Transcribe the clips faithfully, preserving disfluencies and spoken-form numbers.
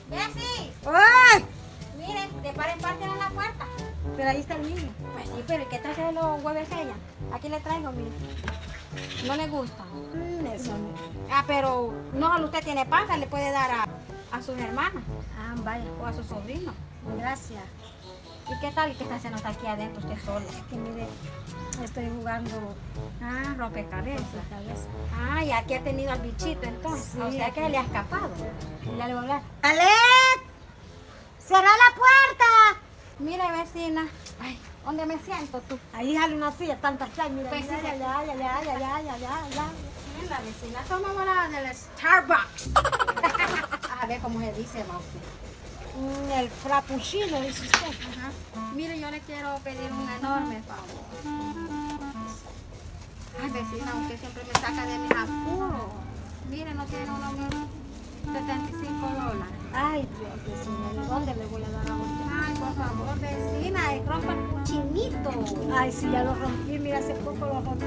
Bessie, ¡Ay! mire, de par en parte en la puerta. Pero ahí está el niño. Pues sí, pero ¿y qué tal que los hueves ella? Aquí le traigo, mire. No le gusta. Mm, eso no. Ah, pero no solo usted tiene panza, le puede dar a, a sus hermanas Ah, vaya. o a sus sobrinos. Gracias. ¿Y qué tal? ¿Y qué está haciendo hasta aquí adentro usted solo? Es que mire, estoy jugando Ah, rompecabezas. cabeza. Ah, y aquí ha tenido al bichito entonces. Sí, O sea que le ha escapado. Ya le voy a hablar. ¡Alet! ¡Cierra la puerta! Mire, vecina. Ay, ¿dónde me siento tú? Ahí sale una silla, tantas que hay. Mira, Pues mira, sí, ya, sí. ya, ya, ya, ya, ya, ya, ya, ya. Miren la vecina. Somos la del Starbucks. A ver cómo se dice, Mausi. Mm, el frappuccino, dice usted. Ajá. Mire, yo le quiero pedir un enorme favor. Ay, vecina, usted siempre me saca de mis apuros. Mire, no tiene uno mis setenta y cinco dólares. Ay, Dios, vecina, ¿de dónde le voy a dar a usted? Ay, por favor, vecina, eh, rompa el cochinito. Ay, sí, ya lo rompí, mira, hace poco lo rompí.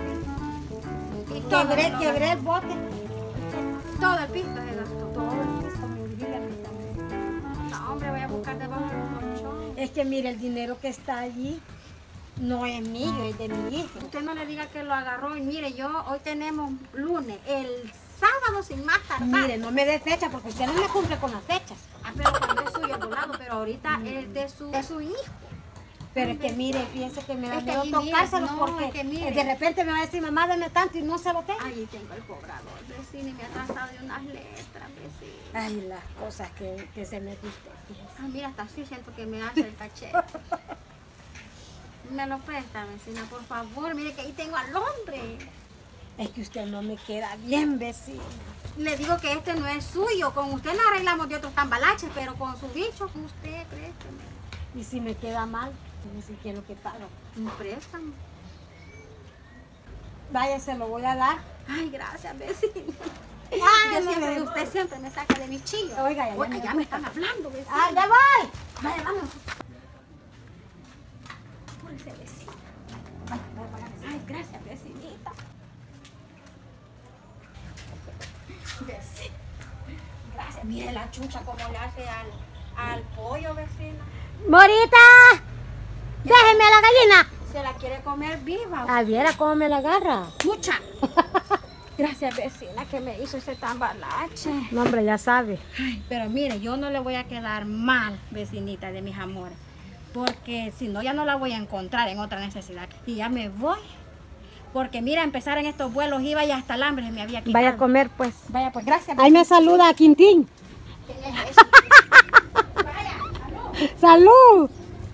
Y todo, Quebré, el- quebré el bote. todo el piso se gastó. Todo el piso, me urgía a mí también. No, hombre, voy a buscar debajo del colchón. Es que mire, el dinero que está allí no es mío, es de mi hijo. Usted no le diga que lo agarró. Y mire, yo hoy tenemos lunes, el sábado sin más tardar. Mire, no me dé fecha porque usted no me cumple con las fechas. Ah, pero cuando es suyo volado, pero ahorita es de su, de su hijo. Pero es que mire, fíjense que me da Es que miedo mire, tocárselo no, porque es que mire. de repente me va a decir, mamá, dame tanto y no se lo tengo. Ahí tengo el cobrador, vecina, y me ha tratado de unas letras, vecina. Ay, las cosas que, que se me gusta. Ah, mira, hasta así siento que me hace el cachete. Me lo presta, vecina, por favor. Mire que ahí tengo al hombre. Es que usted no me queda bien, vecina. Le digo que este no es suyo. Con usted no arreglamos de otros tambalaches, pero con su bicho, con usted, préstame. Y si me queda mal, no sé qué es lo que pago. Un préstamo. Vaya, se lo voy a dar. Ay, gracias, vecina. Ah, Yo no, siempre, no. usted siempre me saca de mi chillo. Oiga, ya, ya Oiga, me ya me están hablando, vecina. ¡Ah, ya voy! Vaya, vamos. Apúrese, vecina. Vaya, vaya, vaya. Ay, gracias, vecinita. Vecina. Gracias. Mire la chucha como le hace al, al pollo, vecina. ¡Morita! ¡Déjeme a la gallina! Se la quiere comer viva. Ah, viera cómo me la agarra. Chucha. Gracias, vecina, que me hizo ese tambalache. No, hombre, ya sabe. Ay, pero mire, yo no le voy a quedar mal, vecinita de mis amores. Porque si no, ya no la voy a encontrar en otra necesidad. Y ya me voy. Porque mira, empezar en estos vuelos iba y hasta el hambre se me había quitado. Vaya a comer, pues. Vaya, pues gracias. Ahí me saluda a Quintín. ¿Quién es ese? Vaya, salud. ¡Salud!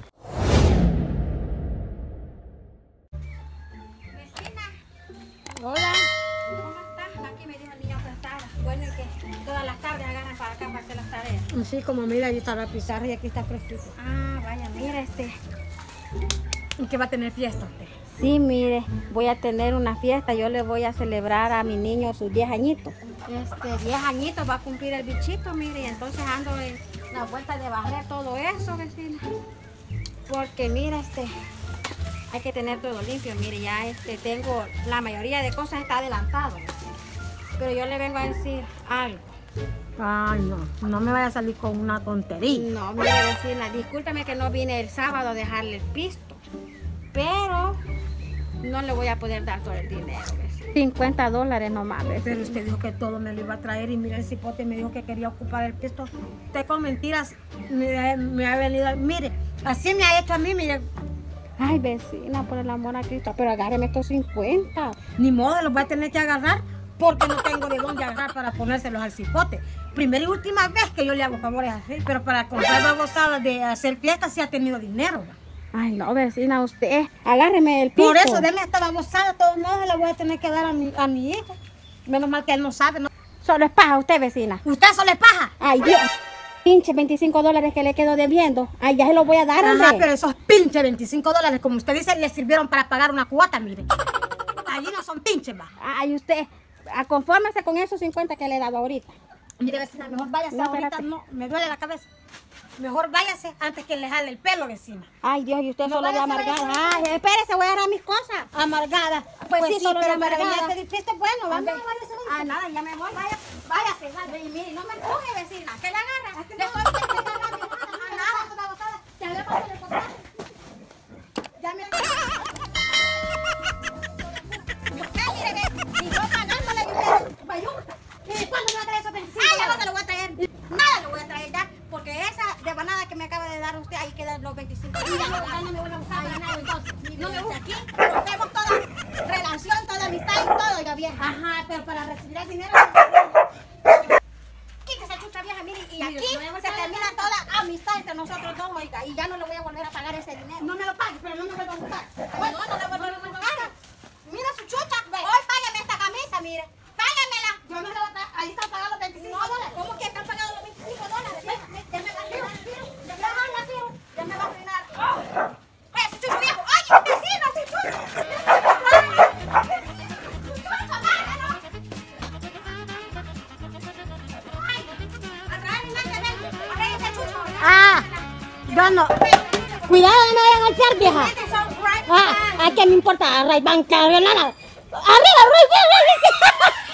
Vecina, Hola. ¿cómo estás? Aquí me dijo el niño que estaba. Bueno, y que todas las tardes agarran para acá para hacer las tareas. Sí, como mira, ahí está la pizarra y aquí está fresquito. Ah, vaya, mira este. ¿Y qué va a tener fiesta usted? Sí, mire, voy a tener una fiesta. Yo le voy a celebrar a mi niño sus diez añitos. Este, diez añitos va a cumplir el bichito, mire, y entonces ando en la vuelta de barrer todo eso, vecina. Porque mira, este, hay que tener todo limpio, mire, ya este, tengo, la mayoría de cosas está adelantado. Pero yo le vengo a decir algo. Ay, no, no me vaya a salir con una tontería. No, mire, vecina, discúlpeme que no vine el sábado a dejarle el pisto, pero no le voy a poder dar todo el dinero, vecina. cincuenta dólares nomás, vecina. Pero usted dijo que todo me lo iba a traer y mira el cipote me dijo que quería ocupar el pisto. Usted con mentiras me, me ha venido, mire, así me ha hecho a mí, mire. Ay, vecina, por el amor a Cristo, pero agárreme estos cincuenta. Ni modo, los voy a tener que agarrar porque no tengo de dónde agarrar para ponérselos al cipote. Primera y última vez que yo le hago favores así, pero para comprar babosadas de hacer fiestas sí ha tenido dinero. ¿Va? Ay, no, vecina, usted, agárreme el pisto. Por eso, deme esta babosada, de todos modos la voy a tener que dar a mi, a mi hijo. Menos mal que él no sabe. ¿No? Solo es paja usted, vecina. ¿Usted solo es paja? Ay, Dios. Pinche veinticinco dólares que le quedo debiendo. Ay, ya se los voy a dar, Ajá, hombre. pero esos pinches veinticinco dólares, como usted dice, le sirvieron para pagar una cuota, mire. Allí no son pinches, va. Ay, usted, ah, confórmese con esos cincuenta que le he dado ahorita. Mire, vecina, mejor váyase No, ahorita, espérate. no, me duele la cabeza. Mejor váyase antes que le jale el pelo, vecina. Ay, Dios, y usted No solo de vaya, vaya, amargada. vaya. Ay, espérese, voy a agarrar mis cosas. Amargada. Pues sí, solo pero de para venir amargada. a pedir fiesta, bueno, vamos, Ande. váyase, váyase. Ah, nada, ya me voy. Vaya, váyase, vaya. Y mire, no me empuje, vecina, que la agarra. Le estoy acaba de dar usted, ahí quedan los veinticinco. Y ya no, no me vuelve a buscar nada, entonces. No me busque aquí, rompemos toda relación, toda amistad y todo, oiga bien. Ajá, pero para recibir el dinero... Quítese chucha vieja, mire, y aquí se termina toda amistad entre nosotros dos, oiga, y ya no le voy a volver a pagar ese dinero. No me lo pague, pero no me vuelva a buscar. Bueno, no le vuelvo a buscar. Mira su chucha, hoy págame esta camisa, mire, págamela. Yo no se la pago, ahí están pagando los veinticinco dólares. ¿Cómo que están pagando los veinticinco dólares? Ya me va a frenar, ya me va a frenar, ya me va a frenar. ¡Eh, su chucho viejo! ¡Oye, vecino, su chucho! ¡Su chucho, bájalo! ¡Ay! ¡Atrae, nada, ven! ¡Arregle ese chucho! Ah, yo no. Cuidado, no me vayan a golpear, vieja. Ah, ¿a qué me importa? Ray Ban, nada. Arriba, Ray, Ray, Ray.